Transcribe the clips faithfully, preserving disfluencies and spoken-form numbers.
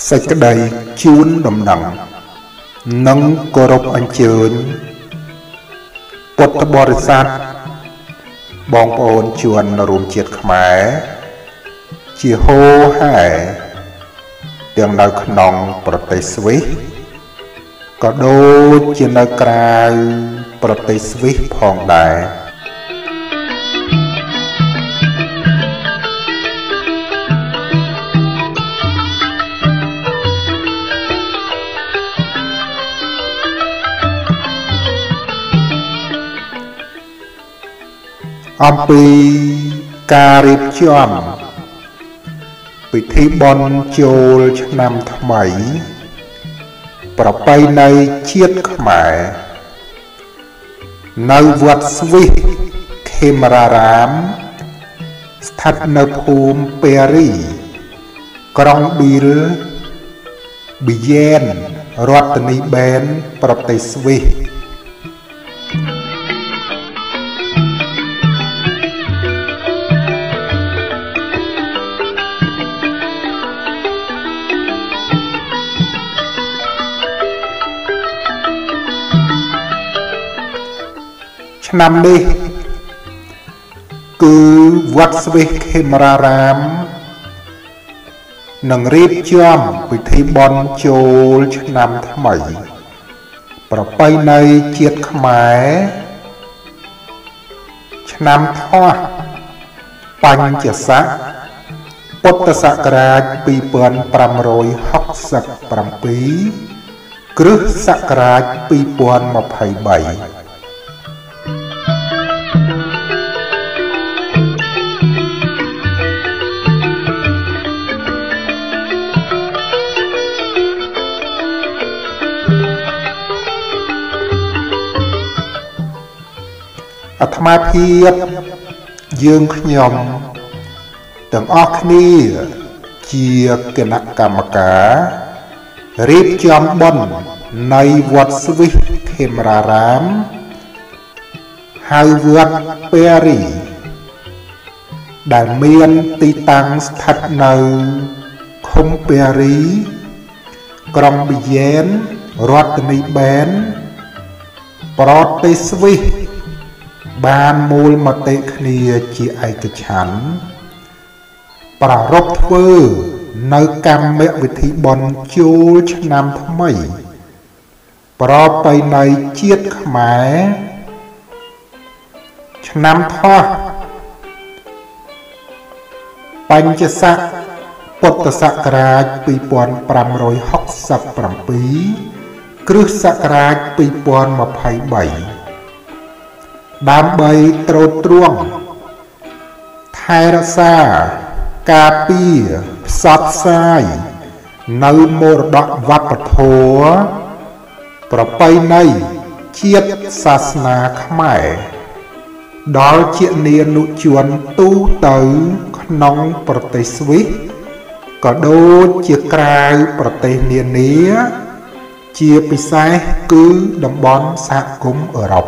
សេចក្តីជូនដំណឹងនិងគោរពអញ្ជើញពុទ្ធបរិស័ទបងប្អូនជួនរួមជាតិខ្មែរជាហូហែទាំងនៅក្នុងប្រទេសស្វីសក៏ដូចជានៅក្រៅប្រទេសស្វីសផងដែរអំពីការរៀបចំពិធីបុណ្យចូលឆ្នាំថ្មីប្រពៃណីជាតិខ្មែរនៅវត្តស្វីសខេមរារាមស្ថិតនៅភូមិពេរីក្រុងប៊ីលប៊ីយ៉ែនរដ្ឋធានីបេនប្រទេសស្វីសឆ្នាំនេះគឺវត្តស្វីសខេមរារាមនឹងរៀបចំពិធីបុណ្យចូលឆ្នាំថ្មីប្រពៃណីជាតិខ្មែរឆ្នាំថោះបញ្ញស័កពុទ្ធសករាជពីរពាន់ប្រាំរយហកសិបប្រាំពីរគ្រិស្តសករាជពីរពាន់ម្ភៃបីអាត្មាភាពយើងខ្ញុំទាំងអស់គ្នាជាគណៈកម្មការរៀបចំបុណ្យនៃវត្តស្វីសខេមរារាមហៅវត្តពេរីដែលមានទីតាំងស្ថិតនៅឃុំពេរីក្រុងប៊ីយ៉ែនរដ្ឋធានីបេនប្រទេសស្វីសបានមូលមតិគ្នាជាឯកច្ឆន្ទប្រារព្ធធ្វើនៅកម្មវិធីបុណ្យចូលឆ្នាំថ្មីប្រពៃណីជាតិខ្មែរឆ្នាំថោះបញ្ញស័កពុទ្ធសករាជពីរពាន់ប្រាំរយហកសិបប្រាំពីរគ្រិស្តសករាជពីរពាន់ម្ភៃបីដើម្បីត្រួតត្រងថែរក្សាការពារផ្សព្វផ្សាយនៅមរតកវប្បធម៌ប្រពៃណីជាតិសាសនាខ្មែរដល់ជានានុជនទូទៅក្នុងប្រទេសស្វីសក៏ដូចជាក្រៅប្រទេសនានាជាពិសេសគឺតំបន់សហគមន៍អឺរ៉ុប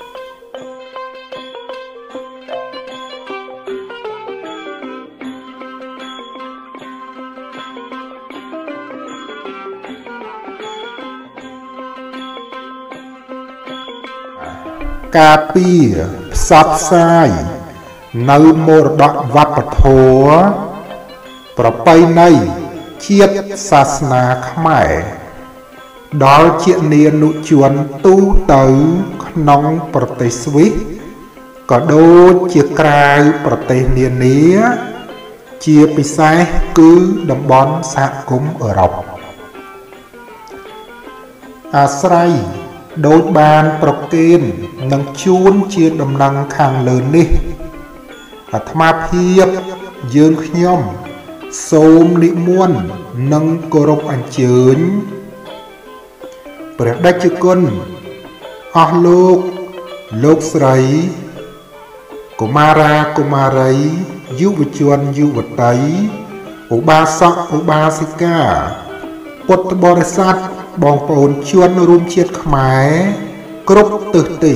ការពារផ្សព្វផ្សាយនៅមរតកវប្បធម៌ប្រពៃណីជាតិសាសនាខ្មែរដល់ជានានុជនទូទៅក្នុងប្រទេសស្វីសក៏ដូចជាក្រៅប្រទេសនានាជាពិសេសគឺតំបន់សហគមន៍អឺរ៉ុបអាស្រ័យដូចបានប្រគេននឹងជួនជាដំណឹងខាងលើនេះអាត្មាភាពយើងខ្ញុំសូមនិមន្តនិងគោរពអញ្ជើញព្រះតេជគុណអស់លោកលោកស្រីកុមារាកុមារីយុវជនយុវតីឧបាសកឧបាសិកាពុទ្ធបរិស័ទបងប្អូនជនរួមជាតិខ្មែរគ្រប់ទិសទី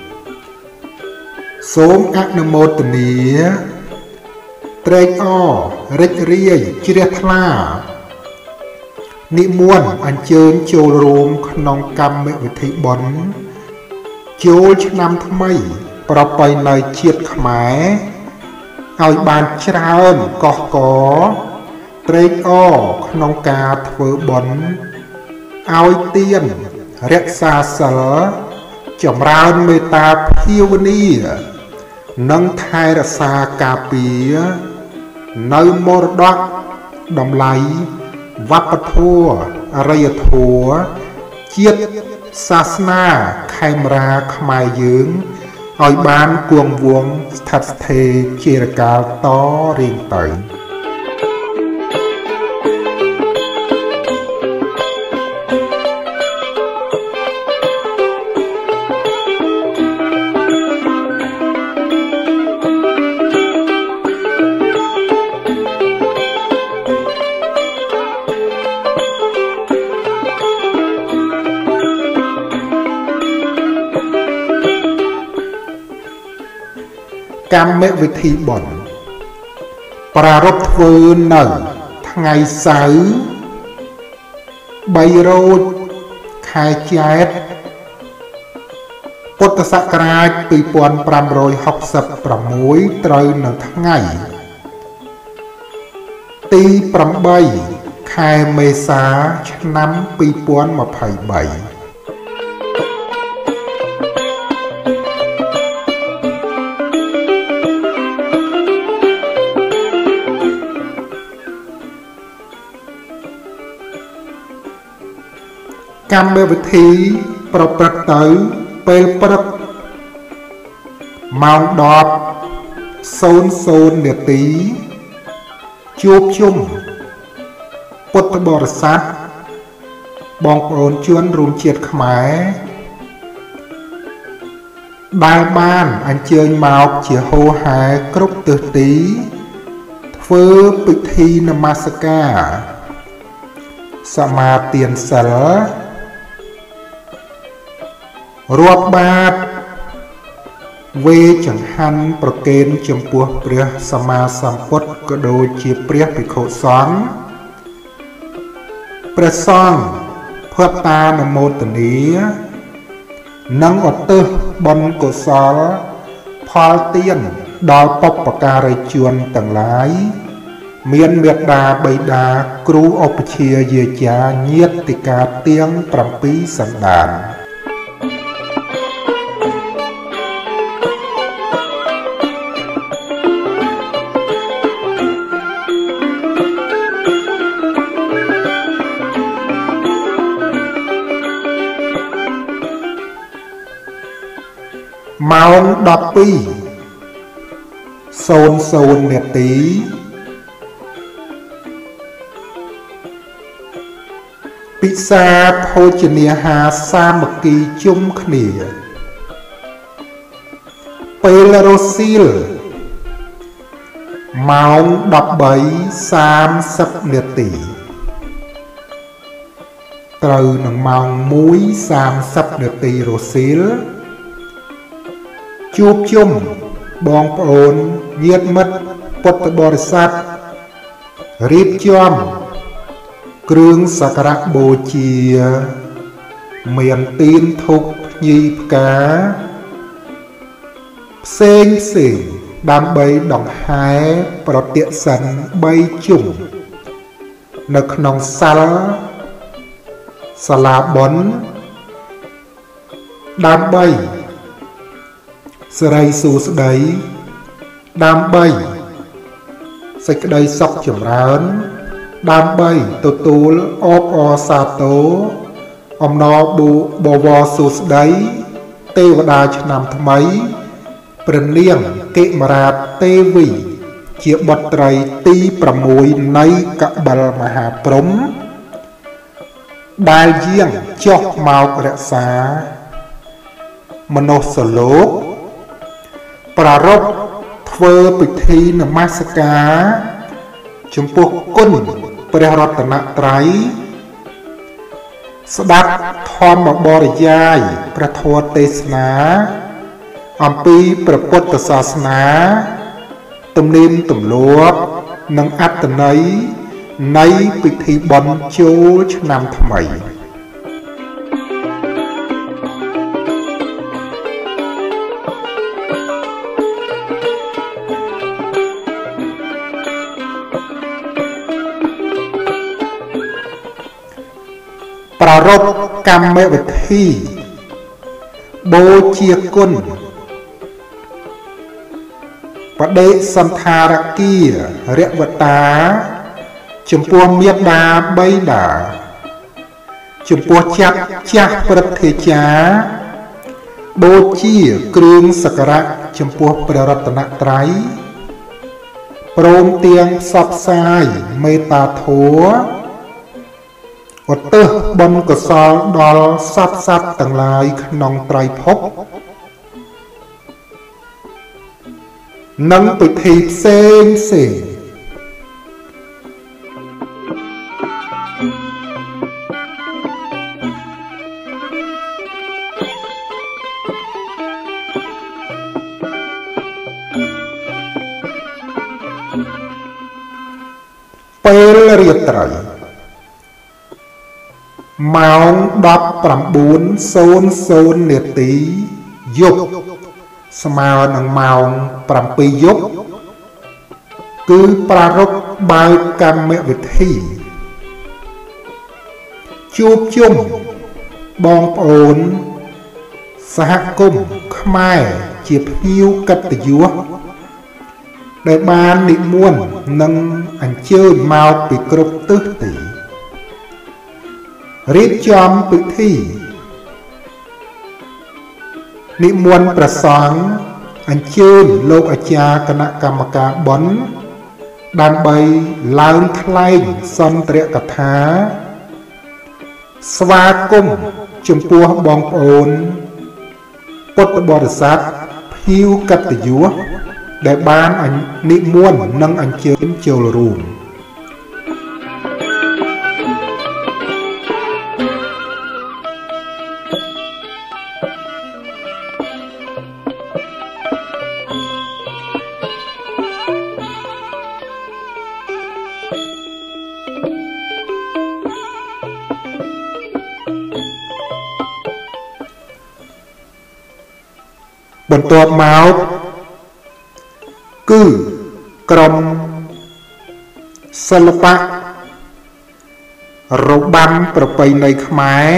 សូមអនុមោទនាត្រេកអររីករាយជ្រះថ្លានិមន្តអញ្ជើញចូលរួមក្នុងកម្មវិធីបុណ្យចូលឆ្នាំថ្មីប្រពៃណីជាតិខ្មែរឲ្យបានច្រើនកុះកត្រេកអរក្នុងការធ្វើបុណ្យឲ្យទានរក្សាសិលចម្រើនមេត្តាភាវនានិងថែរក្សាការពារនៅមរតកតម្លៃវប្បធម៌អរិយធម៌ជាតិសាសនាខេមរាខ្មែរយើងឲ្យបានគង់វង្សស្ថិតស្ថេរជារកាលតរៀងទៅកម្មវិធីបុណ្យប្រារព្ធធ្វើនៅថ្ងៃសៅរ៍បីរោចខែចែកពុទ្ធសករាជពីរពាន់ប្រាំរយហកសិបប្រាំមួយត្រូវនៅថ្ងៃទីប្រាំបីខែមេសាឆ្នាំពីរពាន់ម្ភៃបីកម្មវិធីប្រព្រឹត្តទៅពេលព្រឹកម៉ោងដប់នាទីជួបជុំពុទ្ធបរិស័ទបងប្អូនជនរួមជាតិខ្មែរដែលបានអញ្ជើញមកជាហូហែគ្រប់ទិសទីធ្វើពិធីនមស្ការសមាទានសិលរាប់បាតវេចង្ហាន់ប្រគេនចំពោះព្រះសម្មាសម្ពុទ្ធក៏ដូចជាព្រះភិក្ខុសង្ឃព្រះសង្ឃផាត់តានមោទនានិងឧទ្ទិសបុណ្យកុសលផលទានដល់បុព្វការីជនទាំងឡាយមានមេត្តាបិតាគ្រូឧបជាយាចាញាតិកាទាំងប្រាំពីរសន្តានម៉ោងដប់ពីរនាទីពិសាភោជនាហារសាមគ្គីជុំគ្នាពេលរសៀលម៉ោងដប់បីសាមសិបនាទីត្រូវនឹងម៉ោងមួយសាមសិបនាទីរសៀលជួបជុំបងប្អូនញាតិមិត្តពុទ្ធបរិស័ទរៀបចំគ្រឿងសក្ការៈបូជាមានទៀនធូបភ្ញីផ្កាផ្សេងផ្សេងដើម្បីដង្ហែប្រតិសិនបីជុំនៅក្នុងសាលសាលាបុណ្យដើម្បីសិរីសួស្តីដើម្បីសេចក្តីសុខចម្រើនដើម្បីទទួលអបអរសាទរអំណរបូបវរសួស្តីទេវតាឆ្នាំថ្មីព្រះនាងកិមរាតទេវីជាបុត្រីទីប្រាំមួយនៃកបិលមហាព្រហ្មដែលយាងចុះមករក្សាមនុស្សលោកប្រារព្ធធ្វើពិធីនមស្ការចំពោះគុណព្រះរតនត្រ័យស្ដាប់ធម្មបរិយាយព្រះធម៌ទេសនាអំពីព្រះពុទ្ធសាសនាទំនៀមទម្លាប់និងអត្តន័យនៃពិធីបុណ្យចូលឆ្នាំថ្មីប្រារព្ធកម្មវិធីបូជាគុណបដិសន្ធារគារវតាចំពោះមេត្តាបិតាចំពោះចាត់ចាស់ព្រឹទ្ធាចារ្យបូជាគ្រឿងសក្ការៈចំពោះព្រះរតនត្រ័យព្រមទាំងផ្សព្វផ្សាយមេត្តាធម៌ឧទ្ទិសបុណ្យកុសលដល់សត្វសត្វទាំងឡាយក្នុងត្រៃភពនិងពិធីផ្សេងផ្សេងពេលរាត្រីម៉ោងដប់ប្រាំបួនសូន្យសូន្យនាទីយប់ស្មើនឹងម៉ោងប្រាំពីរយប់គឺប្រារព្ធបើកកម្មវិធីជួបជុំបងប្អូនសហគមន៍ខ្មែរជាភ្ញៀវកិត្តិយសដែលបាននិមន្តនិងអញ្ជើញមកពីគ្រប់ទិសទីរៀបចំពិធីនិមន្តព្រះសង្ឃអញ្ជើញលោកអាចារ្យគណៈកម្មការបុណ្យដើម្បីឡើងថ្លែងសន្ទរកថាស្វាគមន៍ចំពោះបងប្អូនពុទ្ធបរិស័ទភ្ញៀវកិត្តិយសដែលបាននិមន្តនិងអញ្ជើញចូលរួមបន្ទាប់មកគឺក្រុមសិល្បៈរបាំប្រពៃណីខ្មែរ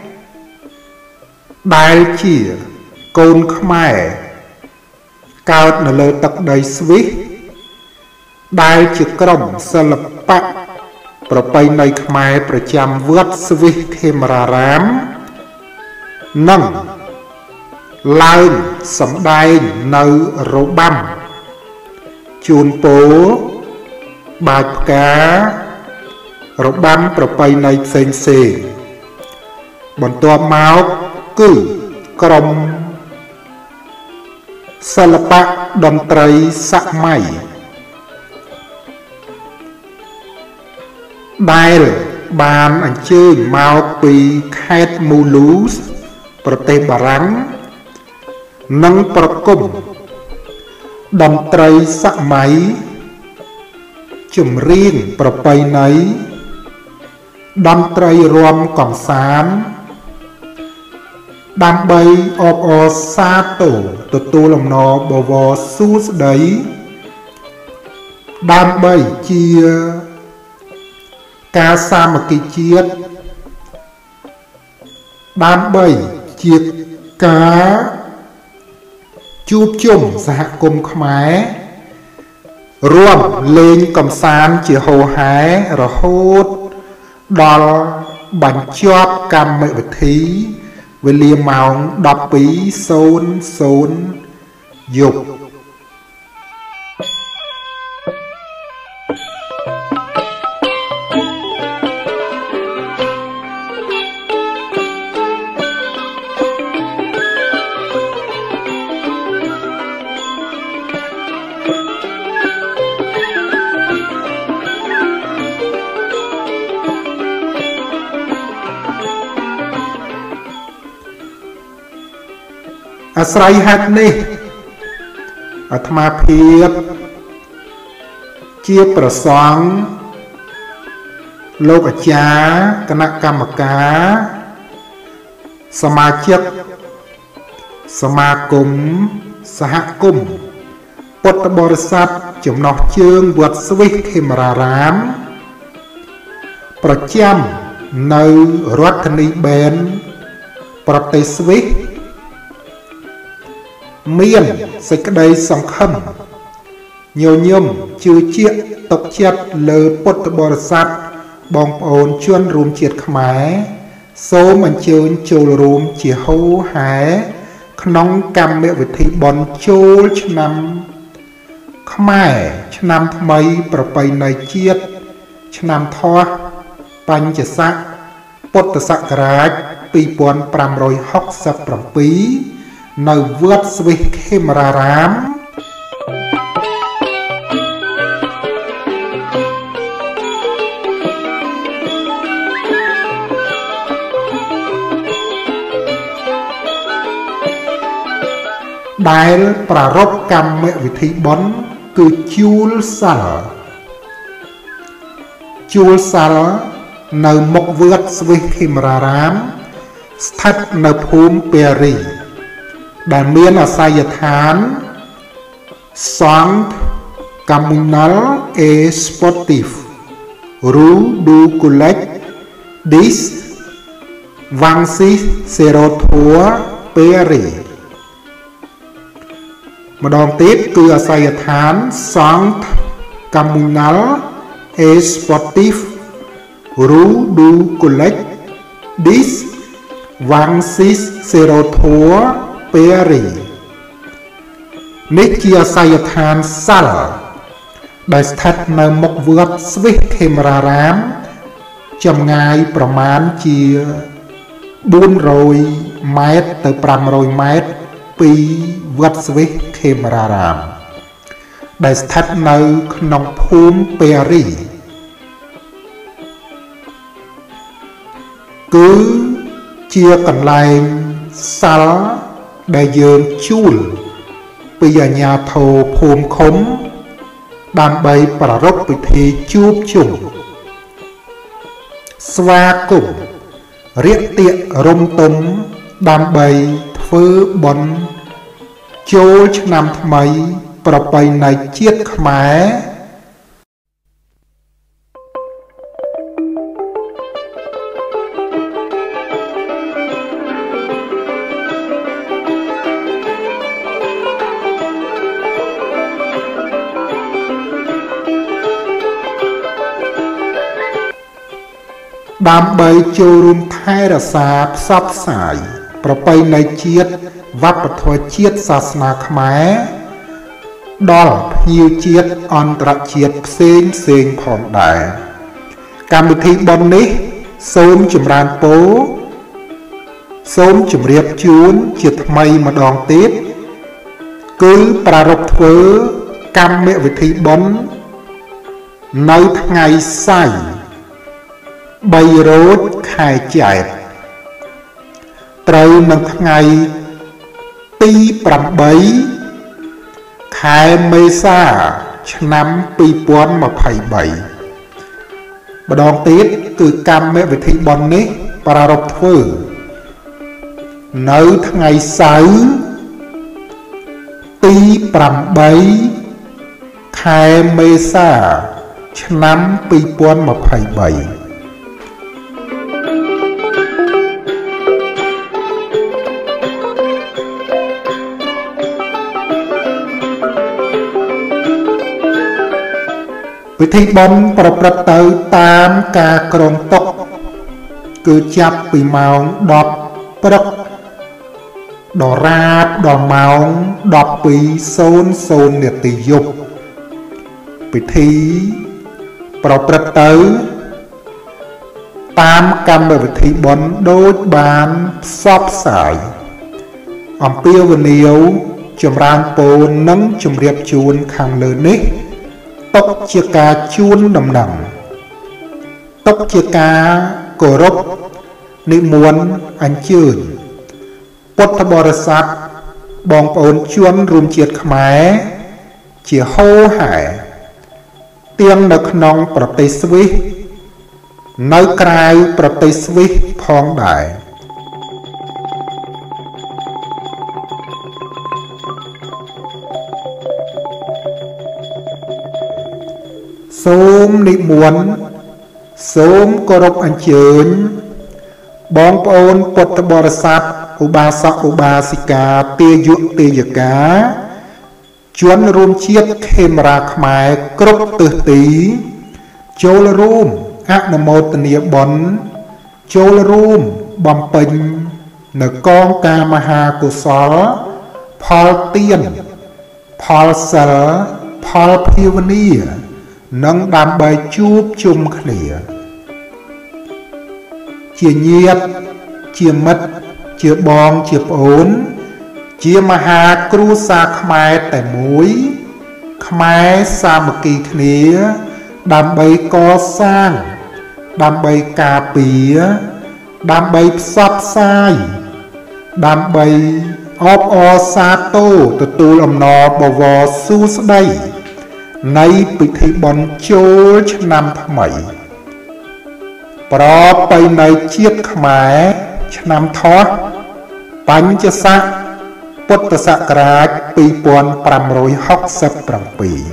ដែលជាកូនខ្មែរកើតនៅលើទឹកដីស្វីសដែលជាក្រុមសិល្បៈប្រពៃណីខ្មែរប្រចាំវត្តស្វីសខេមរារាមនិងឡើងសម្ដែងនៅរបាំជូនពរបាចផ្ការបាំប្រពៃណីផ្សេងផ្សេងបន្ទាប់មកគឺក្រុមសិល្បៈតន្ត្រីសម័យដែលបានអញ្ជើញមកពីខេត្តមូលូសប្រទេសបារាំងនិងប្រគំតន្ត្រីសម័យចម្រៀងប្រពៃណីតន្ត្រីរាំកម្សាន្តដើម្បីអបអរសាទរទទួលអំណរបវរសួស្តីដើម្បីជាការសាមគ្គីជាតិដើម្បីជាការជួបជុំសហគមន៍ខ្មែររួមលេងកម្សាន្តជាហូរហែរហូតដល់បញ្ចប់កម្មវិធីវេលាម៉ោងដប់ពីរសូន្យសូន្យយប់អាស្រ័យហេតុនេះអាត្មាភាពជាប្រសង់លោកអាចារ្យគណៈកម្មការសមាជិកសមាគមសហគមន៍ពុទ្ធបរិស័ទចំណោះជើងវត្តស្វិសខេមរារាមប្រចាំនៅរដ្ឋធានីបែនប្រទេសស្វីសមានសេចក្តីសង្ឃឹមញញឹមជឿជាក់ទុកចិត្តលើពុទ្ធបរិស័ទបងប្អូនជនរួមជាតិខ្មែរសូមអញ្ជើញចូលរួមជាហូហែក្នុងកម្មវិធីបុណ្យចូលឆ្នាំខ្មែរឆ្នាំថ្មីប្រពៃណីជាតិឆ្នាំថោះបញ្ញស័កពុទ្ធសករាជពីរពាន់ប្រាំរយហុកសិបប្រាំនៅវត្តស្វិសខេមរារាមដែលប្រារព្ធកម្មវិធីបុណ្យគឺជួលសាល់ជួលសាល់នៅមុខវត្តស្វិសខេមរារាមស្ថិតនៅភូមិពេរីដែលមានអាសយដ្ឋាន Centre Communal et Sportif Rue du Collège dix vingt-six zéro trois Paris ម្ដងទៀតគឺអាសយដ្ឋាន Centre Communal et Sportif Rue du Collège dix vingt-six zéro trois Paris នេះជាអាសយដ្ឋានសាល់ដែលស្ថិតនៅមុខវត្តស្វិសខេមរារាមចម្ងាយប្រមាណជាបួនរយម៉ែត្រទៅប្រាំរយម៉ែត្រពីវត្តស្វិសខេមរារាមដែលស្ថិតនៅក្នុងភូមិពេរីគឺជាកន្លែងសាល់ដែលយើងជួលពីអាជ្ញាធរភូមិឃុំដើម្បីប្រារព្ធពិធីជួបជុំស្វាគមន៍រាកទាក់រំទុំដើម្បីធ្វើបុណ្យចូលឆ្នាំថ្មីប្រពៃណីជាតិខ្មែរដើម្បីចូលរួមថែរក្សាផ្សព្វផ្សាយប្រពៃណីជាតិវប្បធម៌ជាតិសាសនាខ្មែរដល់ភ្ញៀវជាតិអន្តរជាតិផ្សេងផ្សេងផងដែរកម្មវិធីបុណ្យនេះសូមចម្រើនពរសូមជម្រាបជូនជាថ្មីម្ដងទៀតគឺប្រារព្ធធ្វើកម្មវិធីបុណ្យនៅថ្ងៃសៅរ៍បីរោចខែចែកត្រូវនឹងថ្ងៃទីប្រាំបីខែមេសាឆ្នាំពីរពាន់ម្ភៃបីម្ដងទៀតគឺកម្មវិធីបុណ្យនេះប្រារព្ធធ្វើនៅថ្ងៃសៅរ៍ទីប្រាំបីខែមេសាឆ្នាំពីរពាន់ម្ភៃបីពិធីបុណ្យប្រព្រឹត្តទៅតាមការគ្រងទុកគឺចាប់ពីម៉ោងដប់ព្រឹកដល់រាតដល់ម៉ោងដប់ពីរនាទីយប់ពិធីប្រព្រឹត្តទៅតាមកម្មវិធីបុណ្យដូចបានផ្សព្វផ្សាយអំពាវនាវចម្រើនពរនិងជម្រាបជូនខាងលើនេះទុកជាការជូនដំណឹងទុកជាការគោរពនិមន្តអញ្ជើញពុទ្ធបរិស័ទបងប្អូនជនរួមជាតិខ្មែរជាហូហែទាំងនៅក្នុងប្រទេសស្វីសនៅក្រៅប្រទេសស្វីសផងដែរសូមនិមន្តសូមគោរពអញ្ជើញបងប្អូនពុទ្ធបរិស័ទឧបាសកឧបាសិកាទេយុទេយកាជនរួមជាតិខេមរាខ្មែរគ្រប់ទិសទីចូលរួមអនុមោទនាបុណ្យចូលរួមបំពេញនៅកងការមហាកុសលផលទានផលសិលផលភាវនានិងដើម្បីជួបជុំគ្នាជាញាតិជាមិត្តជាបងជាប្អូនជាមហាគ្រួសារខ្មែរតែមួយខ្មែរសាមគ្គីគ្នាដើម្បីកសាងដើម្បីការពារដើម្បីផ្សព្វផ្សាយដើម្បីអបអរសាទរទទួលអំណរបវរសួស្តីនៃពិធីបុណ្យចូលឆ្នាំថ្មីប្រពៃណីជាតិខ្មែរឆ្នាំថោះបញ្ញស័កពុទ្ធសករាជពីរពាន់ប្រាំរយហុកសិបប្រាំពីរ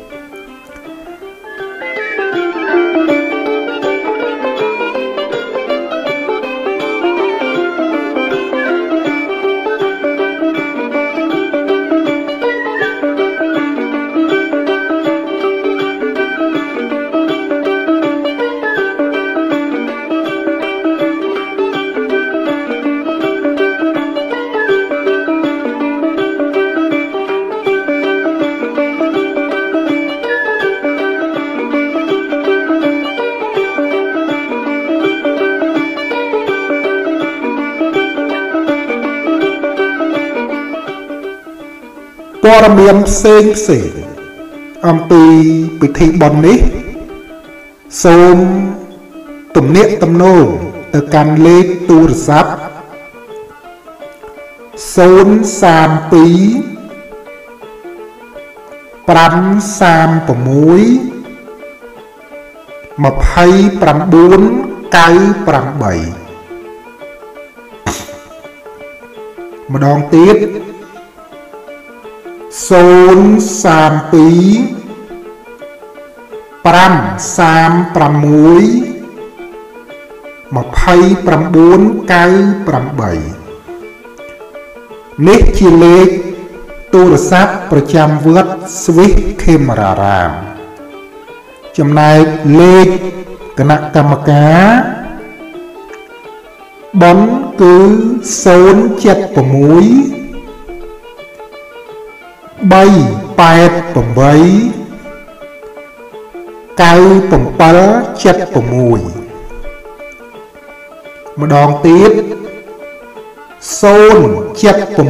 ព័ត៌មានផ្សេងផ្សេងអំពីពិធីបុណ្យនេះសូមទំនាក់ទំនងទៅកាន់លេខទូរស័ព្ទศูนย์ สาม ពី ប្រាំ សាម ប្រាំ មួយ ម្ភៃប្រាំបួន កៅប្រាំបី ម្ដងទៀតศูนย์ สาม ពី ប្រាំ សាម ប្រាំ មួយ ម្ភៃប្រាំបួន កៅប្រាំបី នេះជាលេខទូរស័ព្ទប្រចាំវត្តស្វីសខេមរារាមចំណែកលេខគណៈកម្មការបុណ្យគឺศูนย์ เจ็ด หก បី แปด แปด เก้า เจ็ด หก ម្ដងទៀតศูนย์ เจ็ด หก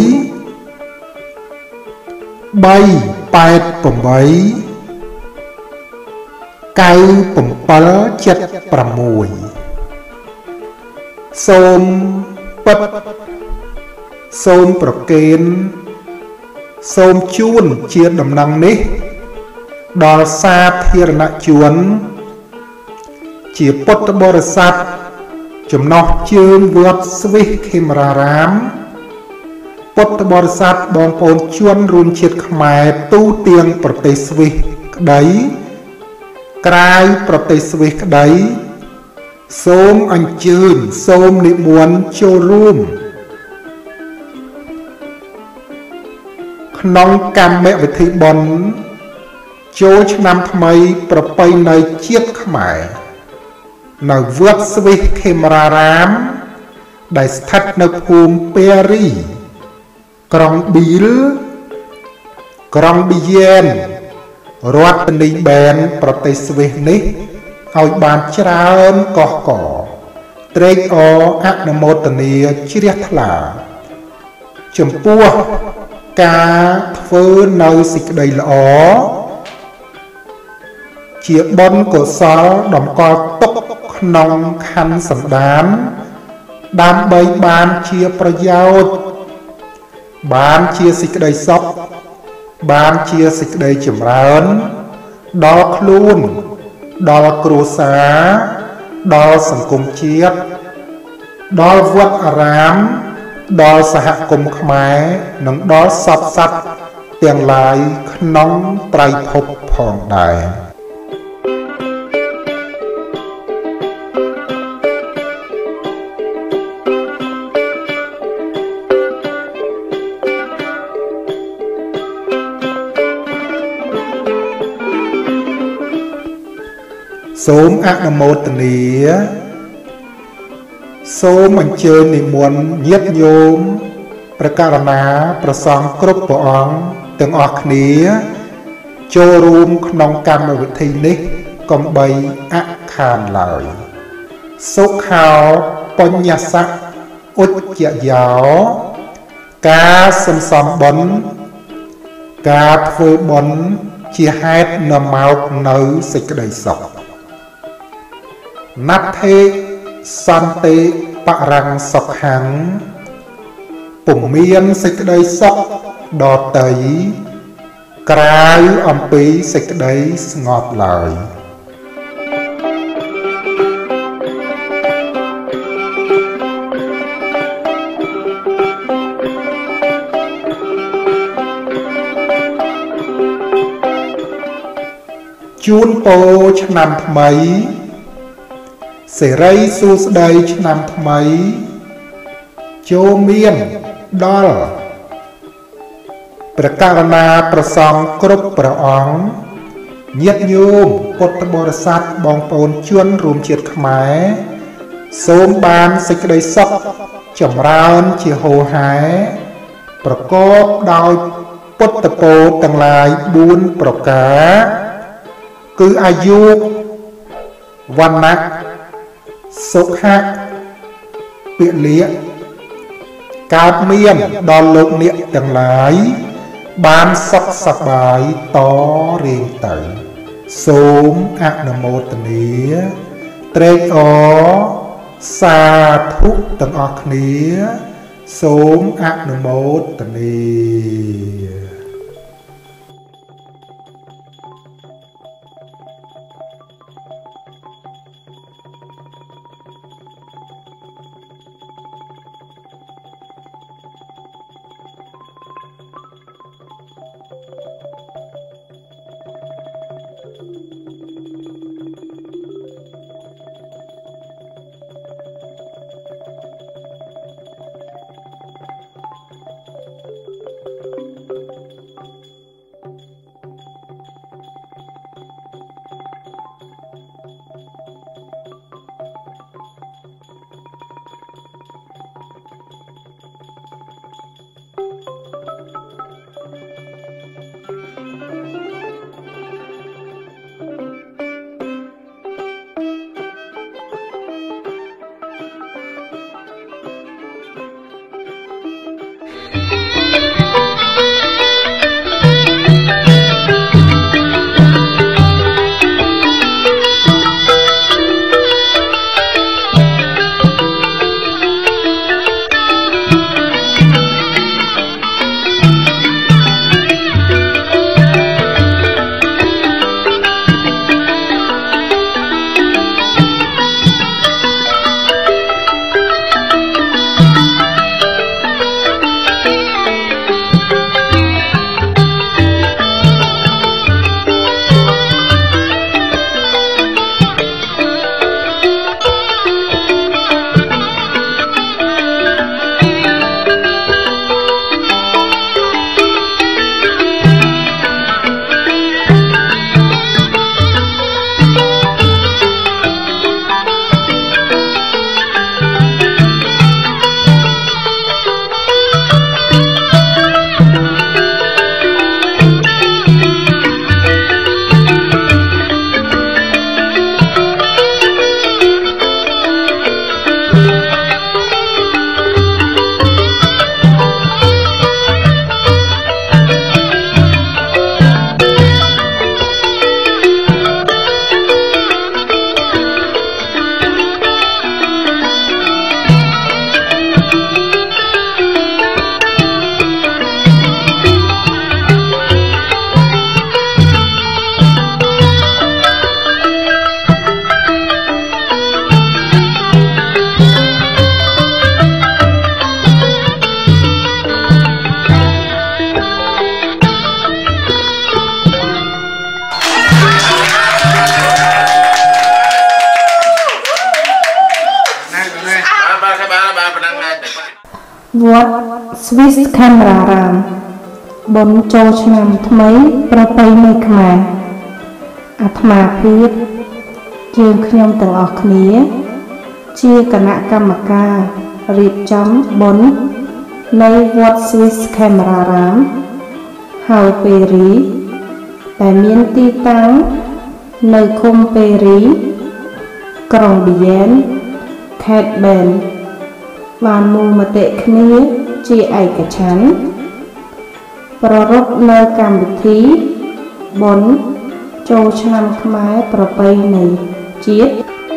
បី แปด แปด เก้า เจ็ด หก សូមពិតសូមប្រគេនសូមជូនជាដំណឹងនេះដល់សាធារណជនជាពុទ្ធបរិស័ទចំណោះជើងវត្តស្វីសខេមរារាមពុទ្ធបរិស័ទបងប្អូនជនរួមជាតិខ្មែរទូទាំងប្រទេសស្វីសក្តីក្រៅប្រទេសស្វីសក្តីសូមអញ្ជើញសូមនិមន្តចូលរួមក្នុងកម្មវិធីបុណ្យចូលឆ្នាំថ្មីប្រពៃណីជាតិខ្មែរនៅវត្តស្វីសខេមរារាមដែលស្ថិតនៅភូមិពេរីក្រុងប៊ីលក្រុងប៊ីយ៉ែនរដ្ឋនីបែនប្រទេសស្វីសនេះឲ្យបានច្រើនកុះកត្រេកអរអនុមោទនាជ្រះថ្លាចំពោះការធ្វើនៅសេចក្តីល្អជាបុណ្យកុសលតម្កល់ទុកក្នុងខណ្ឌសន្តានដើម្បីបានជាប្រយោជន៍បានជាសេចក្តីសុខបានជាសេចក្តីចម្រើនដល់ខ្លួនដល់គ្រួសារដល់សង្គមជាតិដល់វត្តអារាមដល់សហគមន៍ខ្មែរនិងដល់សត្វសត្វទាំងឡាយក្នុងត្រៃភពផងដែរសូមអនុមោទនាសូមអញ្ជើញនិមន្តញាតិញោមព្រះករុណាព្រះសង្ឃគ្រប់ព្រះអង្គទាំងអស់គ្នាចូលរួមក្នុងកម្មវិធីនេះកុំបីអខានឡើយសុខោបញ្ញស័កឧច្ចយោការសន្សំបុណ្យការធ្វើបុណ្យជាហេតុនាំមកនៅសេចក្តីសុខណដ្ឋិសន្តិបរង្គសុខੰពុំមានសេចក្តីសុខដតីក្រៅអំពីសេចក្តីស្ងប់ឡើយជូនពរឆ្នាំថ្មីសេរីសួស្តីឆ្នាំថ្មីចូលមានដល់ព្រះករុណាព្រះសង្ឃគ្រប់ព្រះអង្គញាតិញោមពុទ្ធបរិស័ទបងប្អូនជនរួមជាតិខ្មែរសូមបានសេចក្តីសុខចម្រើនជាហូរហែប្រកបដោយពុទ្ធពរទាំងឡាយបួនប្រការគឺអាយុវណ្ណៈសុខៈពលៈកើតមានដល់លោកអ្នកទាំងឡាយបានសុខសប្បាយតរៀងទៅសូមអនុមោទនាត្រេកអរសាធុទាំងអស់គ្នាសូមអនុមោទនាវត្តស្វីសកាមេរ៉ារាមបុណ្យចូលឆ្នាំថ្មីប្រពៃណីខ្មែរអាត្មាភាពយើងខ្ញុំទាំងអស់គ្នាជាគណៈកម្មការរៀបចំបុណ្យនៅវត្តស្វីសកាមេរ៉ារាមហើយពេរីដែលមានទីតាំងនៅឃុំពេរីក្រុងប៊ីយ៉ែនខេត្តបេនបានមូលមតិគ្នាជាឯកច្ឆន្ទប្រារព្ធនៅកម្មវិធីបុណ្យចូលឆ្នាំខ្មែរប្រពៃណីជាតិ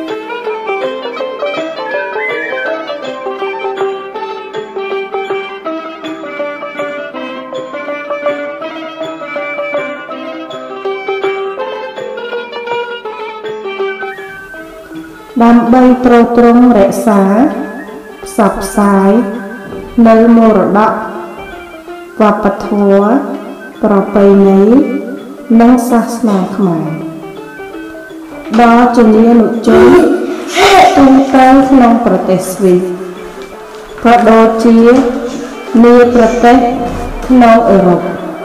ដើម្បីទ្រទ្រង់រក្សាផ្សព្វផ្សាយនៅមរតកវប្បធម៌ប្រពៃណីនិងសាសនាខ្មែរដល់ជំនានុជនទូទៅក្នុងប្រទេសស្វីសក៏ដូចជានាប្រទេសក្នុងអឺរ៉ុប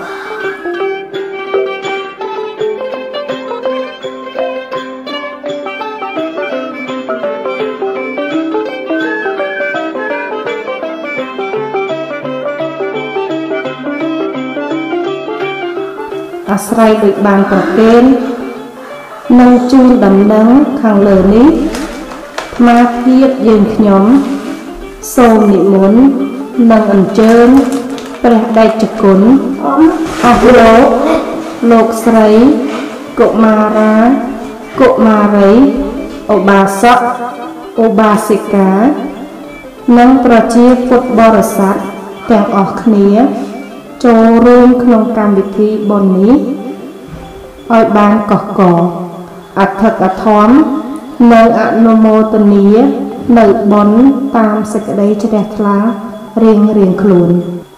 អាស្រ័យដូចបានប្រកេននិងជូនដំណឹងខាងលើនេះអាត្មាភាពយើងខ្ញុំសូមនិមន្តនិងអញ្ជើញព្រះតេជគុណអស់លោកលោកស្រីកុមារាកុមារីឧបាសកឧបាសិកានិងប្រជាពុទ្ធបរិស័ទទាំងអស់គ្នាចូលរួមក្នុងកម្មវិធីបុណ្យនេះឲ្យបានកកកអធិកអធមនិងអនុមោទនានៅបុណ្យតាមសេចក្តីជ្រះថ្លារៀងរៀងខ្លួន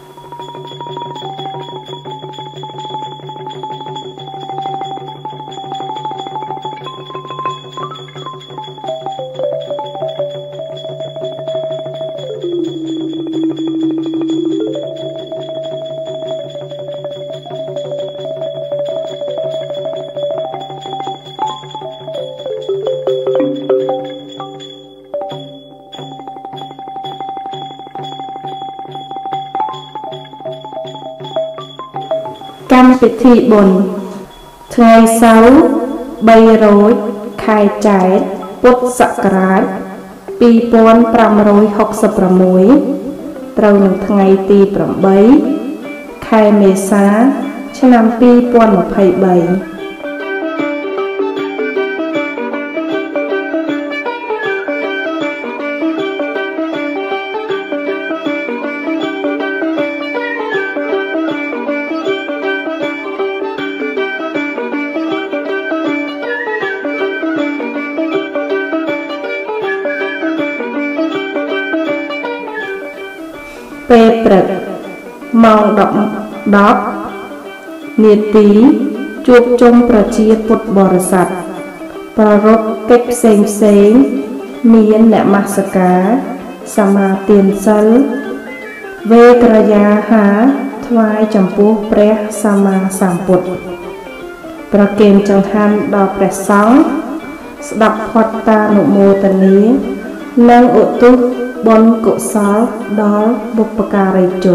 កម្មពិធីបុណ្យថ្ងៃសៅរ៍បីរោចខែចែកពុទ្ធសករាជពីរពាន់ប្រាំរយហកសិបប្រាំមួយត្រូវនឹងថ្ងៃទីប្រាំបីខែមេសាឆ្នាំពីរពាន់ម្ភៃបីពេលព្រឹកម៉ោងដប់នាទីជួបជុំប្រជាពុទ្ធបរិស័ទប្រារព្ធកិច្ចផ្សេងផ្សេងមាននមស្ការសមាទានសិលវេក្រយាហាថ្វាយចំពោះព្រះសម្មាសម្ពុទ្ធប្រគេនចង្ហាន់ដល់ព្រះសង្ឃស្ដាប់ផុតតានុមោទនានិងឧទ្ទិសបុណ្យកុសលដល់បុព្វការីជន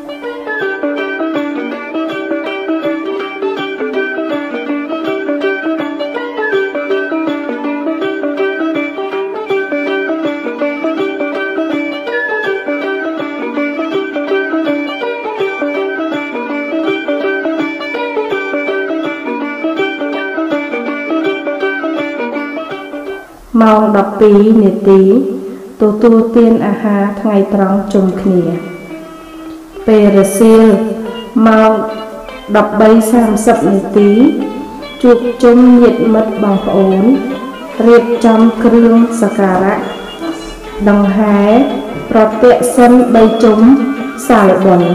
ម៉ោងដប់ពីរនាទីទទួលទានអាហារថ្ងៃត្រង់ជុំគ្នាពេលរសៀលម៉ោងដប់បីសាមសិបនាទីជួបជុំញាតិមិត្តបងប្អូនរៀបចំគ្រឿងសក្ការៈដង្ហែប្រតិសិនបីជុំសាលបុណ្យ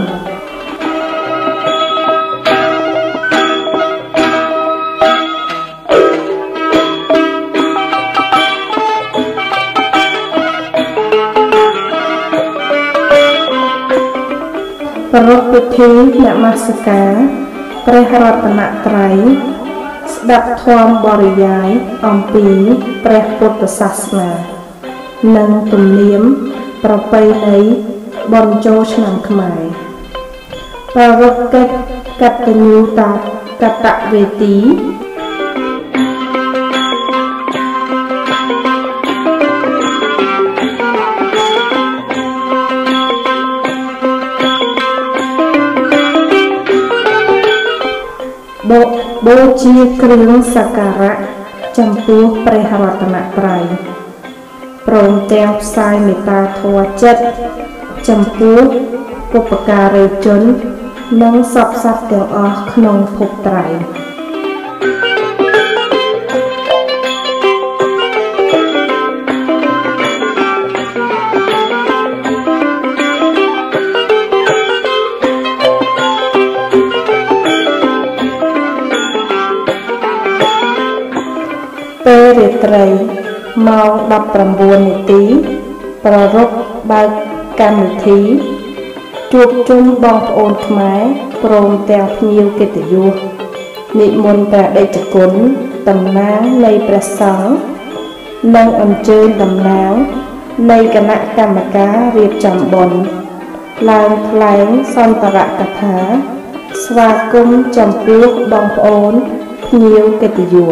ធីនមស្ការព្រះរតនត្រ័យស្ដាប់ធម៌បរិយាយអំពីព្រះពុទ្ធសាសនានិងទំនៀមប្រពៃណីបុណ្យចូលឆ្នាំខ្មែរប្រារព្ធកិច្ចកតញ្ញូតាកតវេទីបូជាគ្រឿងសក្ការៈចំពោះព្រះរតនត្រ័យព្រមទាំងផ្សាយមេត្តាធម៌ចិត្តចំពោះបុព្វការីជននិងសពសត្វទាំងអស់ក្នុងភពត្រៃរាត្រីម៉ោងដប់ប្រាំបួននាទីប្រារព្ធបើកកម្មវិធីជួបជុំបងប្អូនខ្មែរព្រមទាំងភ្ញៀវកិត្តិយសនិមន្តព្រះដេចគុណតំណាងនៃព្រះសង្ឃនិងអញ្ជើញតំណាងនៃគណៈកម្មការរៀបចំបុណ្យឡើងថ្លែងសន្ទរកថាស្វាគមន៍ចំពោះបងប្អូនភ្ញៀវកិត្តិយស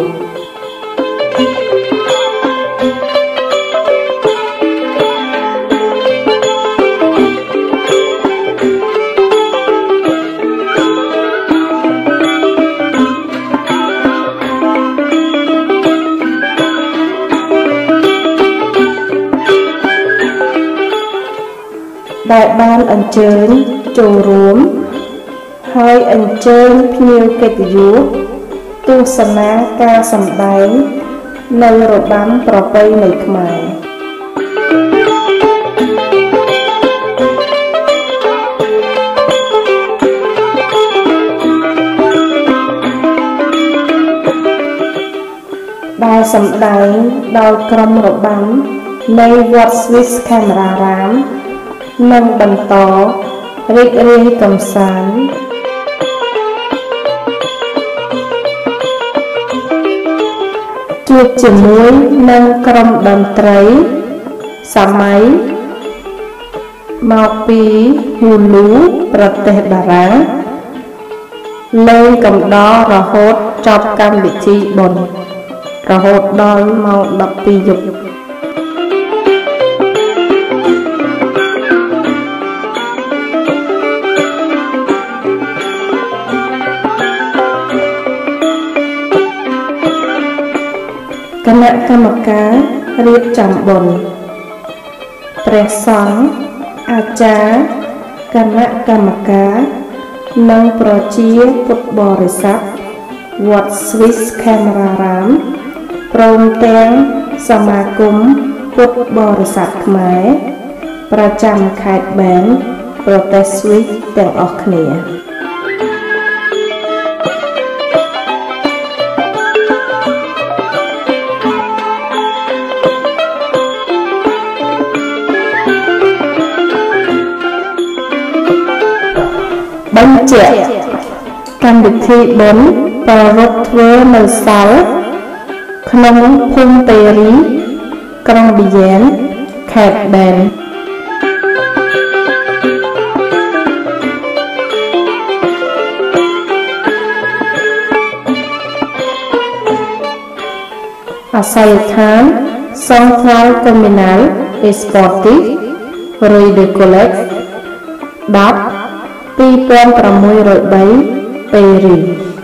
ដែលបានអញ្ជើញចូលរួមហើយអញ្ជើញភ្ញៀវកិត្តិយសទស្សនាការសម្ដែងនៅរបាំប្រពៃណីខ្មែរដែលសម្ដែងដោយក្រុមរបាំនៃវត្តស្វីសខេមរារាមនិងបន្តរីករាយកម្សាន្តជួបជាមួយនឹងក្រុមតន្ត្រីសម័យមកពីហ៊ូលូប្រទេសបារាំងលេងកំដររហូតចប់កម្មវិធីបុណ្យរហូតដល់ម៉ោងដប់ពីរយប់គណៈកម្មការរៀបចំបុណ្យព្រះសង្ឃអាចារ្យគណៈកម្មការនិងប្រជាពុទ្ធបរិស័ទវត្តស្វីសខេមរារាមព្រមទាំងសមាគមពុទ្ធបរិស័ទខ្មែរប្រចាំខេត្តបែនប្រទេសស្វីសទាំងអស់គ្នាបញ្ជាក់កម្មវិធីបុណ្យប្រារព្ធធ្វើនៅសាលក្នុងភូមិពេរីក្រុងប៊ីយ៉ែនខេត្តបែនអាសយដ្ឋាន Central Communal Esportif Rue de Colette ដប់ពីរពាន់ប្រាំមួយរយបីពេរី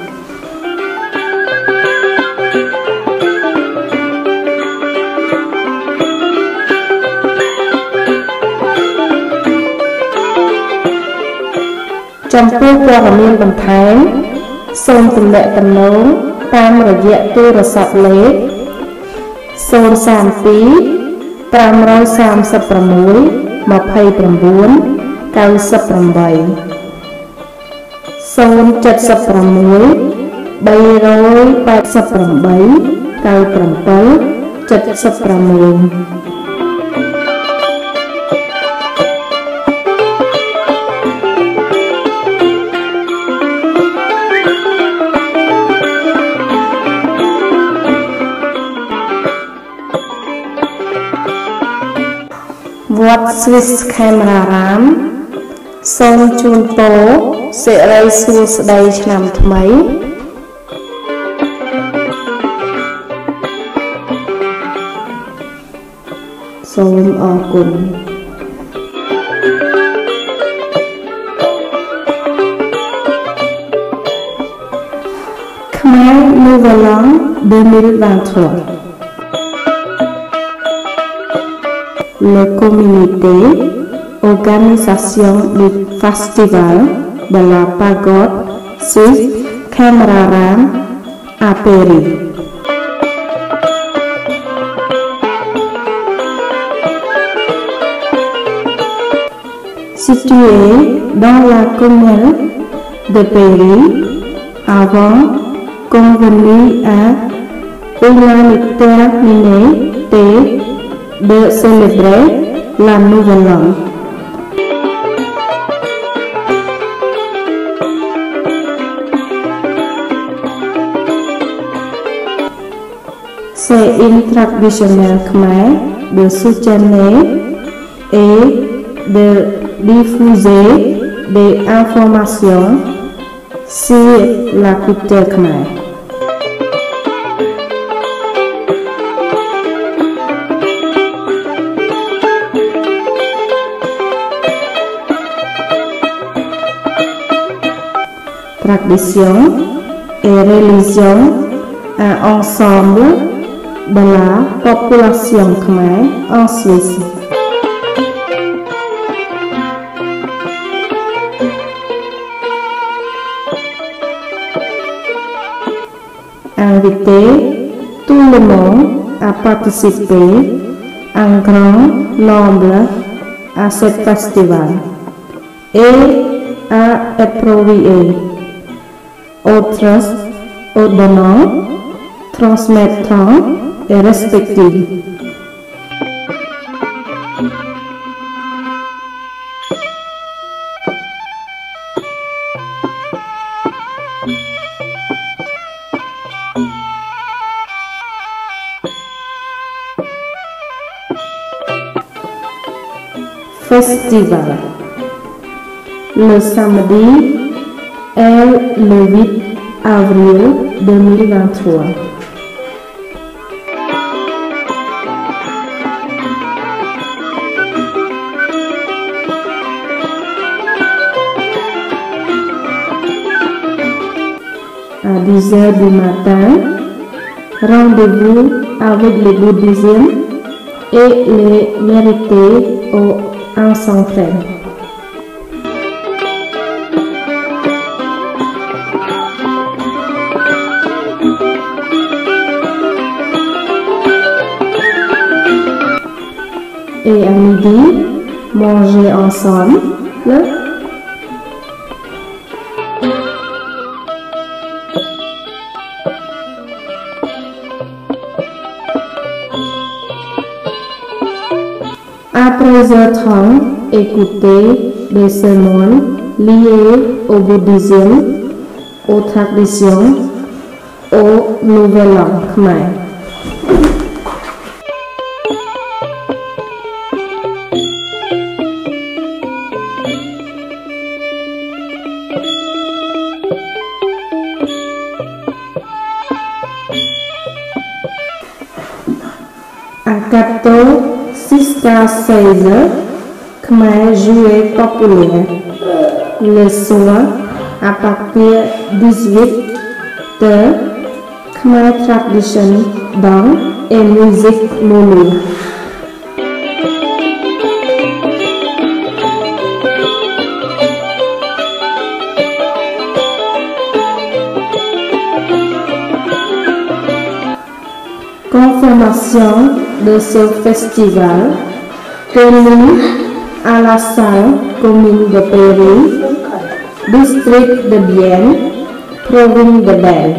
ចំពោះព័ត៌មានបន្ថែមសូមទំនាក់ទំនងតាមរយៈទូរស័ព្ទលេខศูนย์ สาม ពី ប្រាំរយសាមសិបប្រាំមួយ ម្ភៃប្រាំបួន เก้าสิบแปด ศูนย์ เจ็ด ប្រាំមួយ បីរយแปดสิบแปด เก้าสิบเจ็ด เจ็ดสิบแปดวัดสวิสแคมรารามសូមជូនពរសិរីសួស្តីឆ្នាំថ្មីសូមអរគុណខ្មែរ Nouvel An deux mille vingt-trois La communauté organisation du festival de la pagode suisse Camararam à Paris. Situé dans la commune de Paris, avant convenu à l'unanimité de célébrer la Nouvelle Année. C'est une tradition khmer de soutenir et de diffuser des informations sur la culture khmer. Tradition et religion un ensemble de la population khmer en Suisse. Inviter tout le monde à participer en grand nombre à ce festival et à éprouver autres ordonnants transmettant et respectant. Festival. Le samedi est le huit avril deux mille vingt-trois. À dix heures du matin, rendez-vous avec les bouddhismes et les vérités au ensemble. Et à midi, manger ensemble. À treize heures trente, écouter des sermons liés au bouddhisme, aux traditions, au Nouvel An khmer. À quatorze jusqu'à seize heures, Khmer jouet populaire. Le soir, à partir de dix-huit heures, Khmer tradition danse et musique moulue. Confirmation de ce festival tenu à la salle commune de Paris, district de Bienne, province de Berne.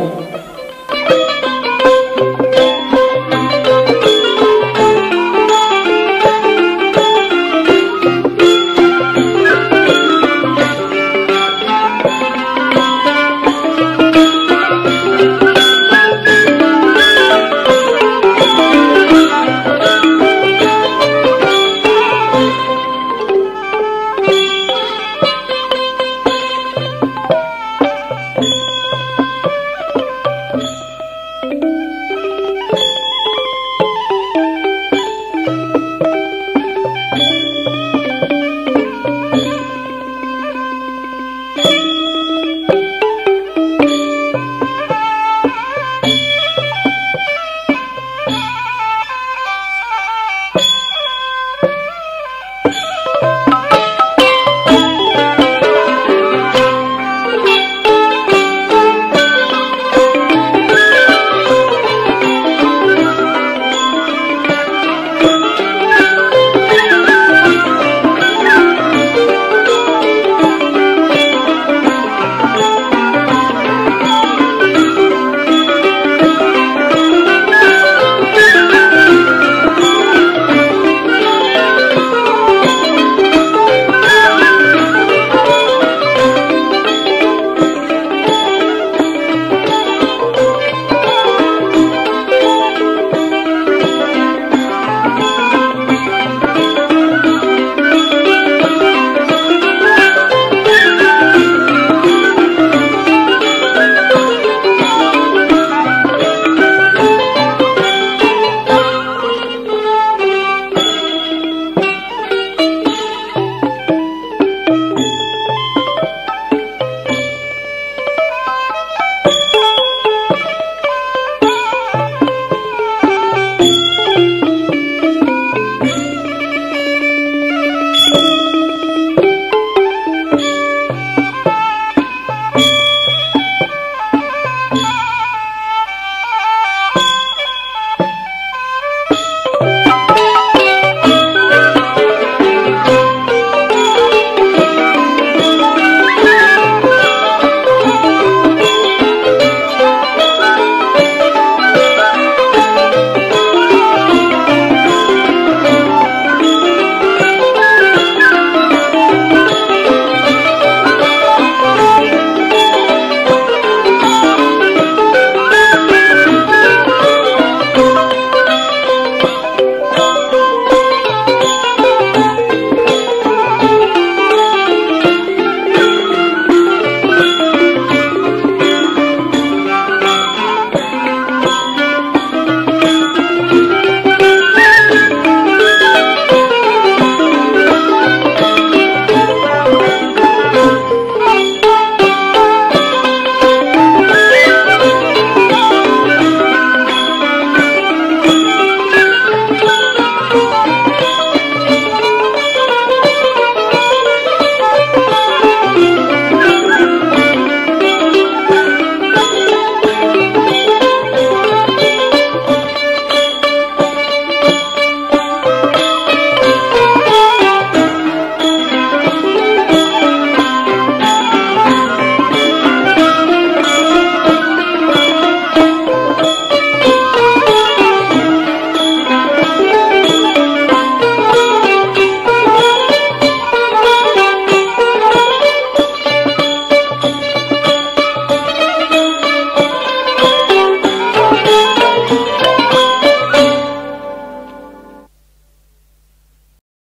។